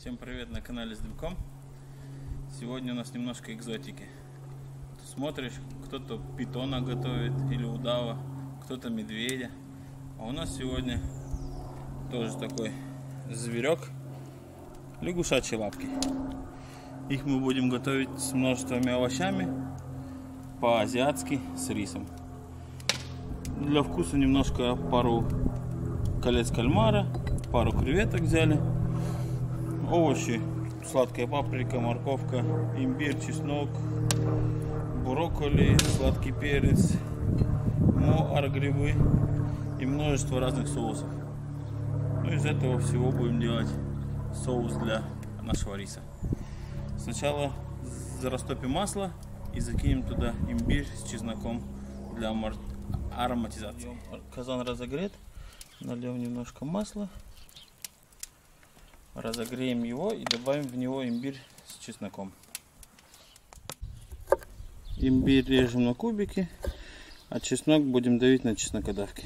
Всем привет на канале с Дымком. Сегодня у нас немножко экзотики. Смотришь, кто-то питона готовит или удава, кто-то медведя. А у нас сегодня тоже такой зверек, лягушачьи лапки. Их мы будем готовить с множествами овощами, по-азиатски, с рисом. Для вкуса немножко пару колец кальмара, пару креветок взяли. Овощи: сладкая паприка, морковка, имбирь, чеснок, брокколи, сладкий перец, муар, грибы и множество разных соусов. Ну, из этого всего будем делать соус для нашего риса. Сначала растопим масло и закинем туда имбирь с чесноком для ароматизации. Казан разогрет, нальем немножко масла. Разогреем его и добавим в него имбирь с чесноком. Имбирь режем на кубики, а чеснок будем давить на чеснокодавке.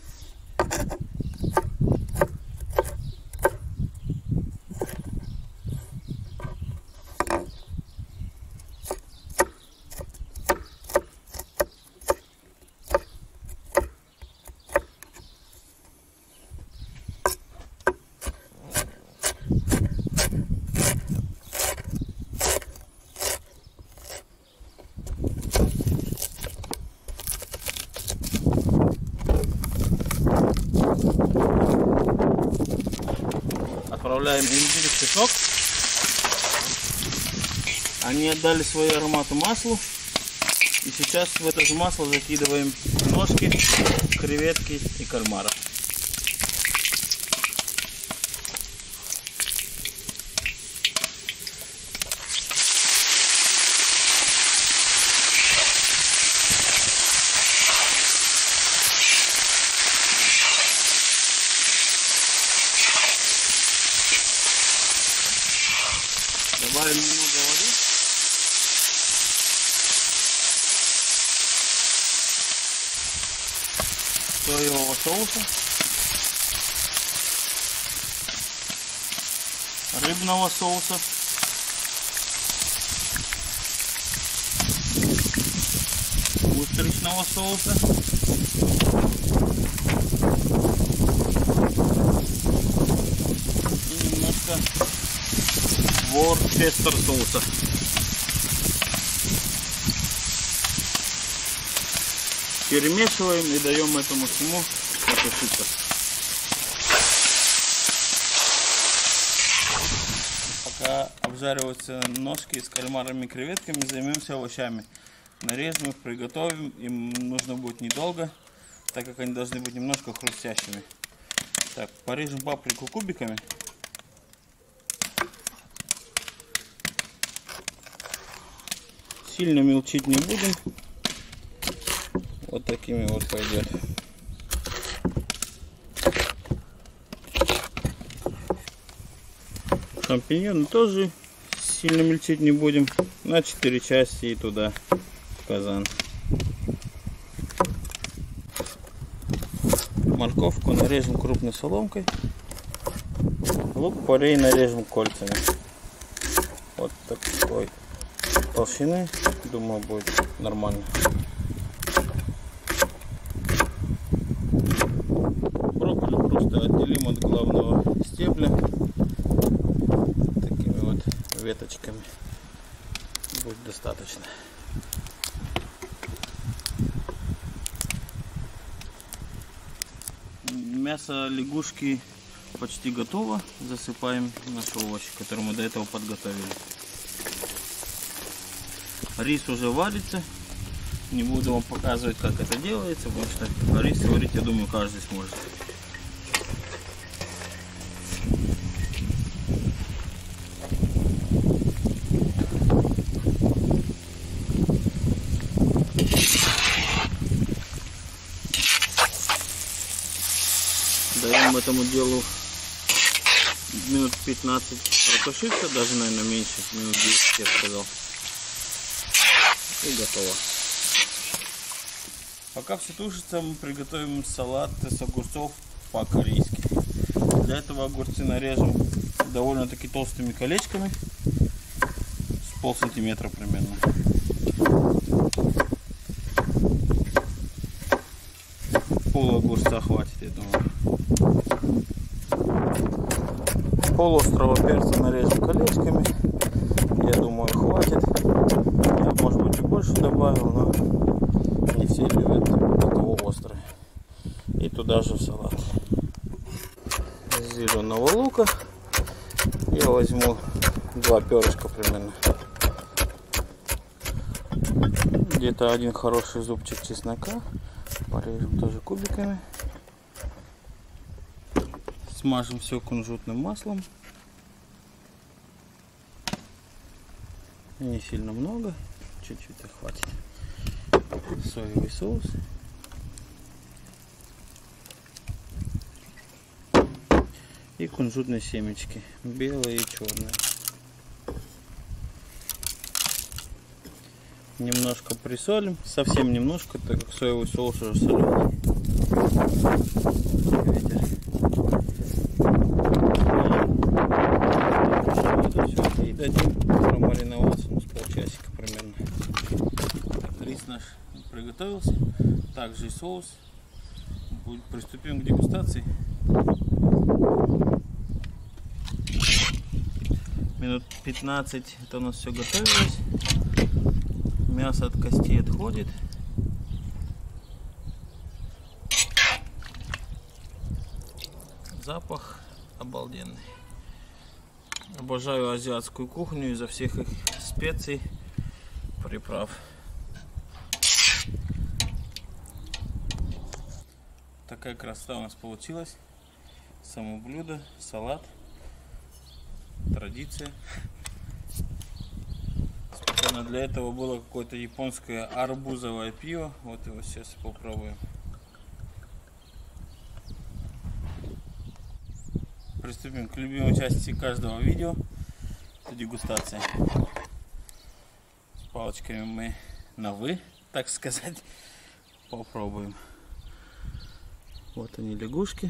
Отправляем имбирь и чеснок. Они отдали свой аромат маслу. И сейчас в это же масло закидываем ножки, креветки и кальмара. Добавим немного воды. Соевого соуса. Рыбного соуса. Устричного соуса. И немножко ворцестер соуса. Перемешиваем и даем этому всему потушиться. Пока обжариваются ножки с кальмарами и креветками, займемся овощами. Нарежем их, приготовим. Им нужно будет недолго, так как они должны быть немножко хрустящими. Так, порежем паприку кубиками. Сильно мелчить не будем. Вот такими вот пойдет. Шампиньоны тоже сильно мельчить не будем. На 4 части и туда, в казан. Морковку нарежем крупной соломкой. Лук-порей нарежем кольцами. Вот такой толщины, думаю, будет нормально. Брокколи просто отделим от главного стебля такими вот веточками, будет достаточно. Мясо лягушки почти готово. Засыпаем наши овощи, которые мы до этого подготовили. Рис уже варится. Не буду вам показывать, как это делается, потому что рис варить, я думаю, каждый сможет. Даем этому делу минут 15 протушиться, даже, наверное, меньше, минут 10, я сказал. И готово. Пока все тушится, мы приготовим салат с огурцов по-корейски. Для этого огурцы нарежем довольно-таки толстыми колечками, с полсантиметра примерно. Пол огурца хватит, я думаю. Пол острого перца нарежем колечками, я думаю, хватит. Я, может быть, и больше добавил, но не все любят такого острого. И туда же в салат. Зеленого лука я возьму 2 перышка примерно. Где-то один хороший зубчик чеснока. Порежем тоже кубиками. Смажем все кунжутным маслом. Не сильно много, чуть-чуть хватит. Соевый соус. И кунжутные семечки, белые и черные. Немножко присолим, совсем немножко, так как соевый соус уже соленый. И дадим промариноваться с полчасика примерно. Так, рис наш приготовился, также и соус. Приступим к дегустации. Минут 15 это у нас все готовилось. Мясо от костей отходит. Запах обалденный. Обожаю азиатскую кухню из-за всех их специй, приправ. Такая красота у нас получилась. Само блюдо, салат. Традиция. Специально для этого было какое-то японское арбузовое пиво. Вот его сейчас попробуем. Приступим к любимой части каждого видео. Это дегустация. С палочками мы на «вы», так сказать, попробуем. Вот они, лягушки.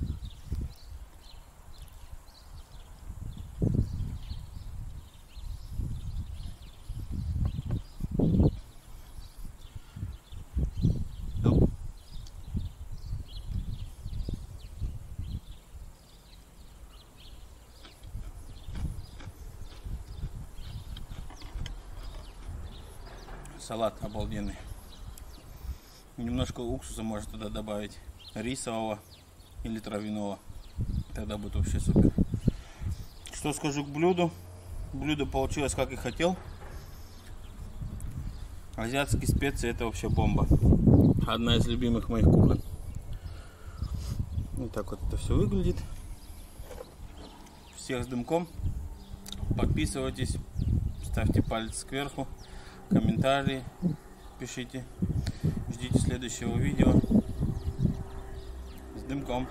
Салат обалденный. Немножко уксуса можно туда добавить, рисового или травяного. Тогда будет вообще супер. Что скажу к блюду? Блюдо получилось как и хотел. Азиатские специи — это вообще бомба. Одна из любимых моих кухонь. Вот так вот это все выглядит. Всех с дымком. Подписывайтесь, ставьте палец кверху. Комментарии пишите. Ждите следующего видео. С дымком.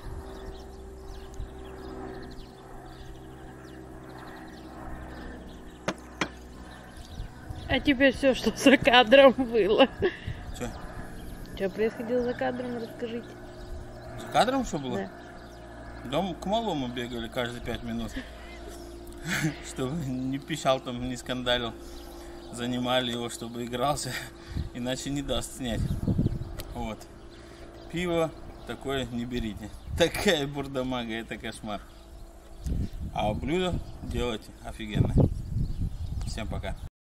А теперь все, что за кадром было. Че? Что происходило за кадром, расскажите. За кадром что было? Да. Дом к малому бегали каждые 5 минут. Чтобы не пищал там, не скандалил. Занимали его, чтобы игрался, иначе не даст снять. Вот. Пиво такое не берите. Такая бурдамага, это кошмар. А блюдо делайте офигенно. Всем пока.